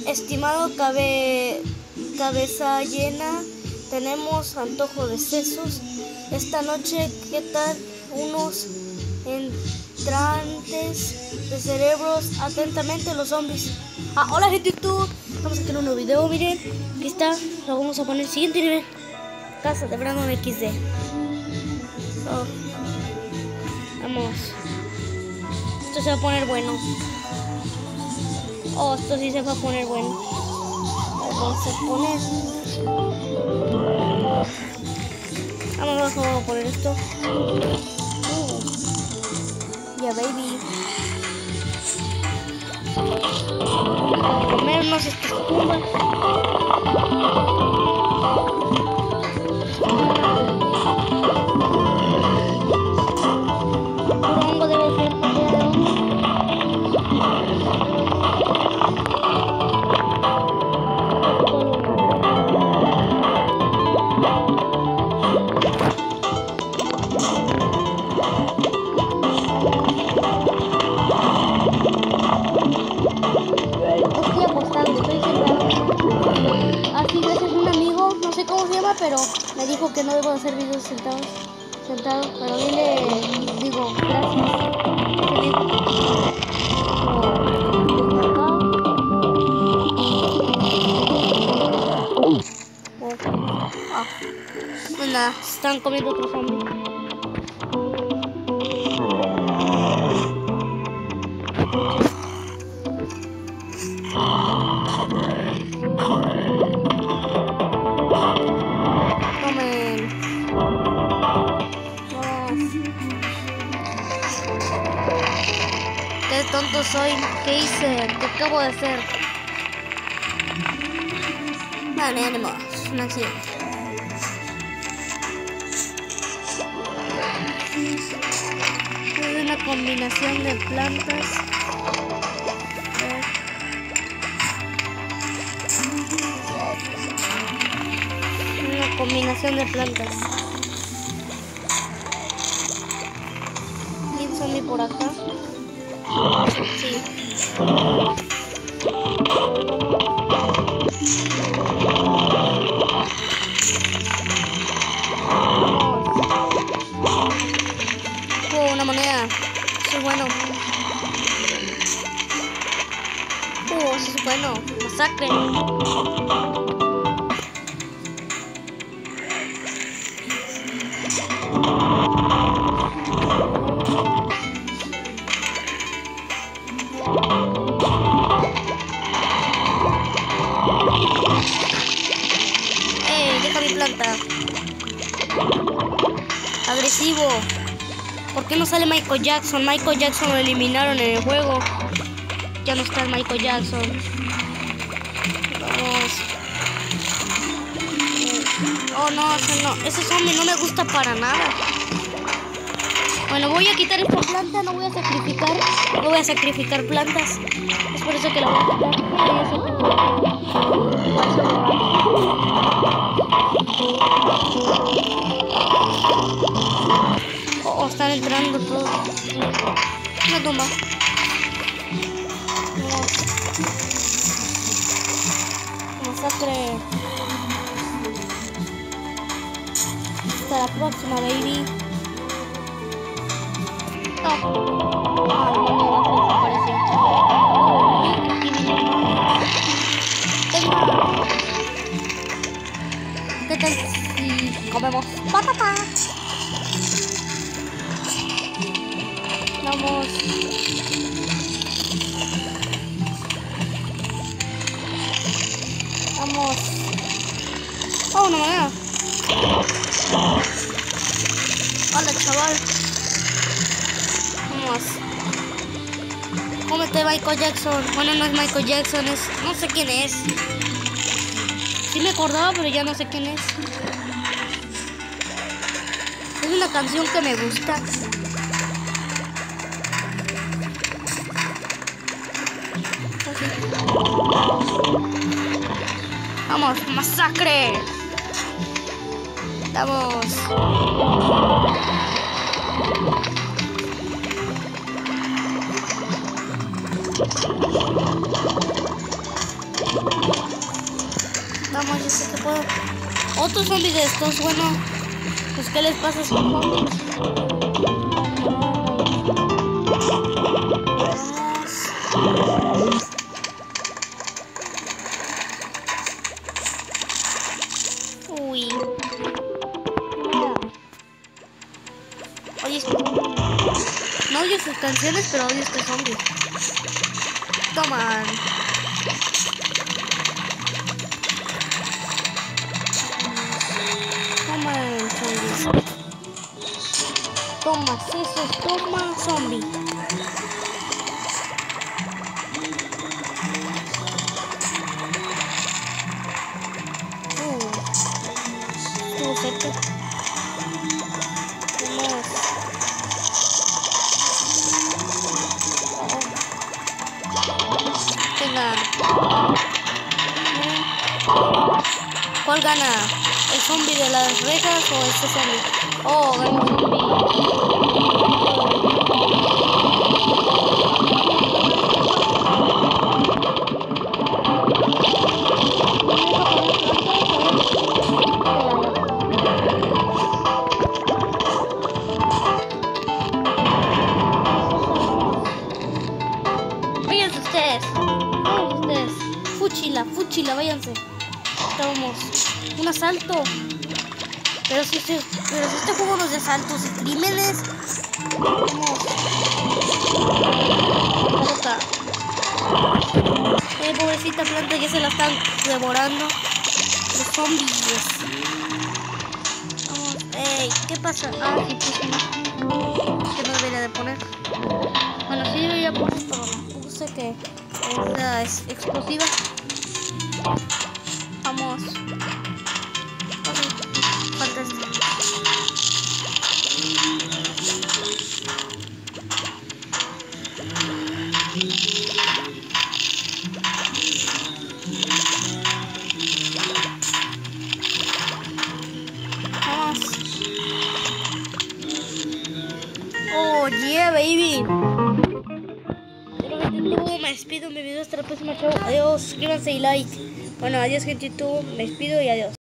Estimado cabeza llena, tenemos antojo de sesos. Esta noche, ¿qué tal unos entrantes de cerebros? Atentamente, los zombies. Hola gente de YouTube, vamos a hacer un nuevo video, miren, aquí está, lo vamos a poner el siguiente nivel. Casa de Brandon XD. Vamos. Esto se va a poner bueno. Esto sí se va a poner bueno. Vamos a poner. Vamos a poner esto. Ya, baby. Comernos estas tumbas. Pero me dijo que no debo hacer videos sentado, pero digo gracias. Nada, están comiendo otro zombie. Qué tonto soy, ¿qué hice? ¿Qué acabo de hacer? Vale, ánimo, es un accidente. Es una combinación de plantas. Una combinación de plantas. ¿Y un zombie por acá? Sí. Una moneda. Eso es bueno. Eso es bueno. Masacre. Deja mi planta. Agresivo. ¿Por qué no sale Michael Jackson? Michael Jackson lo eliminaron en el juego. Ya no está el Michael Jackson. Vamos. Oh no, ese zombie no me gusta para nada. Bueno, voy a quitar esta planta, no voy a sacrificar plantas. Es por eso que la voy a quitar. Están entrando todos. Una tumba. Masacre. Hasta la próxima, baby. ¿Qué tal si comemos patata? Vamos. Oh, no manera. Hola, chaval. Vamos. Cómete Michael Jackson. Bueno, no es Michael Jackson, no sé quién es. Sí me acordaba, pero ya no sé quién es. Es una canción que me gusta. Vamos, masacre. Vamos. Vamos, yo sé que puedo. Otros zombies de estos, bueno. Pues, ¿qué les pasa a estos zombies? Vamos. Uy. Oye, no odio sus canciones, pero odio este zombie. Toman. Toma el zombie. Toma, eso, toma zombie. Estuvo cerca. Vamos. Venga. ¿Cuál gana? ¿El zombie de las rejas o este zombie? Oh, gana el Váyanse ustedes. Fúchila, váyanse. Vamos. Un asalto. Pero si este juego no es de asaltos y crímenes. Vamos. Loca. Pobrecita planta, ya se la están devorando los zombies. Vamos. Ey, ¿qué pasa? Ah, sí, puse una. Que no debería de poner. Bueno, sí debería poner, pero no puse que esta es explosiva. Vamos. Falta esto. Vamos. Oh, yeah, baby. Me despido, mi video hasta la próxima, chao, adiós, suscríbanse y like. Bueno, adiós gente YouTube, me despido y adiós.